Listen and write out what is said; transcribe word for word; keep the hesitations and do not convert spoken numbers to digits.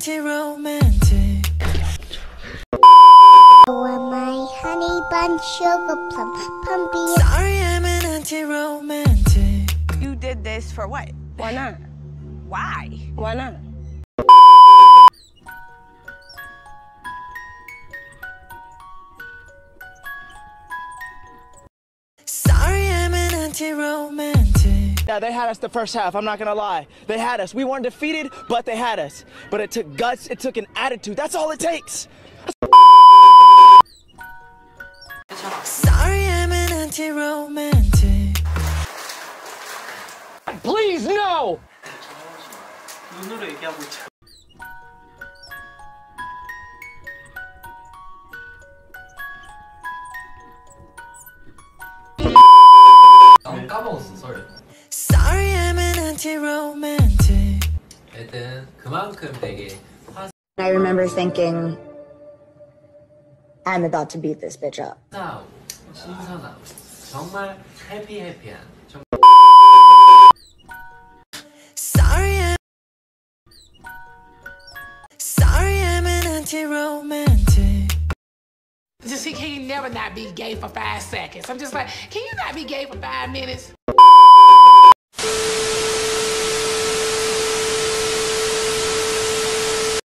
antiromantic. Or my honey bun sugar plum pumpy. Sorry, I'm an antiromantic. You did this for what? Why not? Why? Why not? Sorry, I'm an antiromantic. Yeah, they had us the first half, I'm not gonna lie. They had us. We weren't defeated, but they had us. But it took guts, it took an attitude. That's all it takes. Sorry, I'm an antiromantic. Please, no! 눈으로 얘기하고 있죠. 까먹었어, sorry. Sorry, I'm an antiromantic. 하여튼 그만큼 되게 I remember thinking, I'm about to beat this bitch up. 화사하고 신선하고 정말 해피 해피한 정말 Sorry, I'm Sorry, I'm an antiromantic. Just he can never not be gay for five seconds. I'm just like, can you not be gay for five minutes?